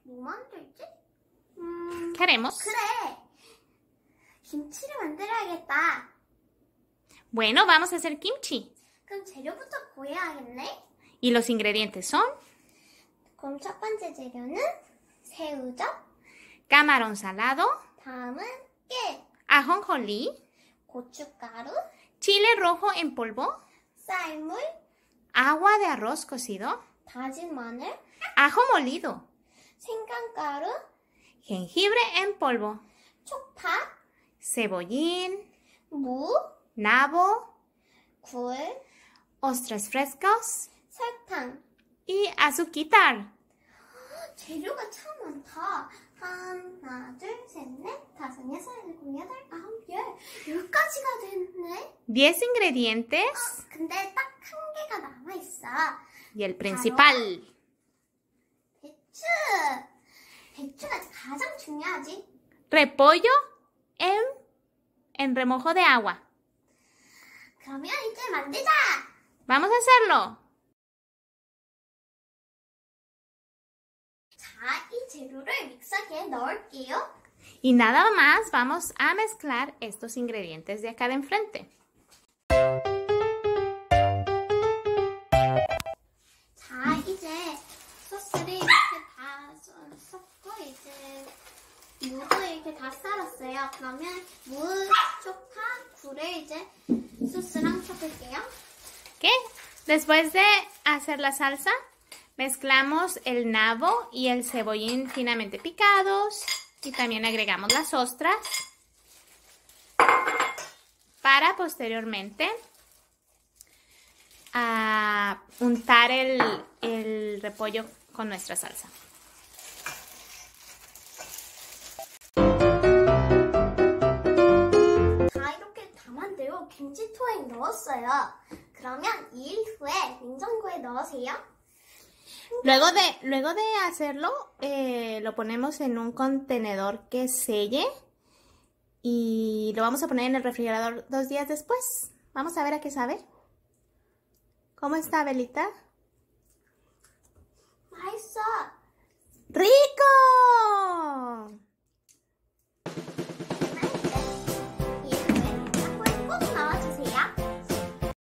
뭐 만들지? ¿Qué haremos? 그래. 김치를 만들어야겠다. Bueno, vamos a hacer kimchi. 그럼 재료부터 구해야겠네. ¿Y los ingredientes son? 그럼 첫 번째 재료는 새우젓, Camarón salado, 다음은 깨, ajonjolí, 고춧가루, chile rojo en polvo, 쌀물, agua de arroz cocido, 다진 마늘, ajo molido, 생강가루, jengibre en polvo, 쪽파, cebollín, 무, nabo, 굴, ostras frescos 설탕. y azuquitar. 재료가 참 많다. 하나, 둘, 셋, 넷, 다섯, 여섯, 일곱, 여덟, 아홉, 열. 10가지가 됐네. 10 ingredientes 근데 딱 한 개가 남아있어. y el principal. 배추. 배추가 가장 중요하지. Repollo en remojo de agua. 그러면 이제 만들자. Vamos a hacerlo. 자, 이 재료를 믹서기에 넣을게요. Y nada más vamos a mezclar estos ingredientes de acá de enfrente. 자, 이제 소스를 이렇게 다 섞고 이제 무도 이렇게 다 썰었어요. 그러면 무, 쪽파, 굴을 이제 소스랑 섞을게요. ¿Qué? Después de hacer la salsa, mezclamos el nabo y el cebollín finamente picados y también agregamos las ostras para posteriormente untar el repollo con nuestra salsa. 자, 이렇게 담았는데요. 김치통에 넣었어요. 그러면 2일 후에 냉장고에 넣으세요. Luego de hacerlo, lo ponemos en un contenedor que selle y lo vamos a poner en el refrigerador 2 días después. Vamos a ver a qué sabe. ¿Cómo está, Belita?